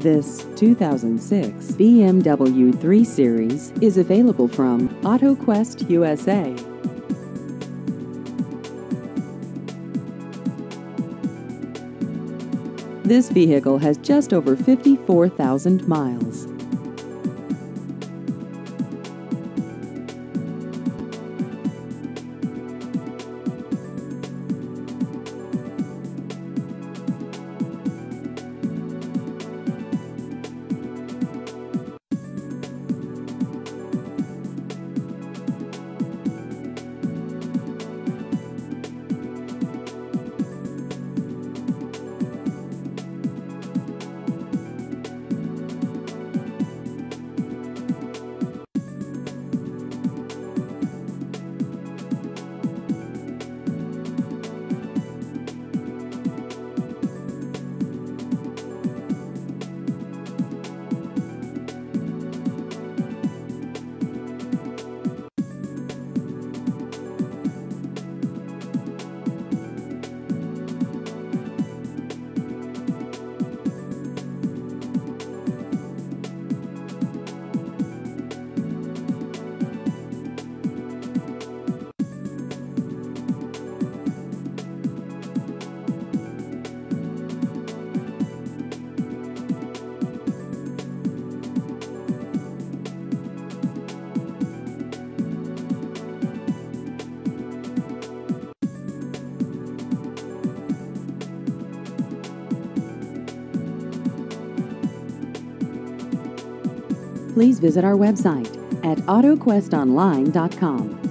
This 2006 BMW 3 Series is available from Autoquest USA. This vehicle has just over 54,000 miles. Please visit our website at autoquestonline.com.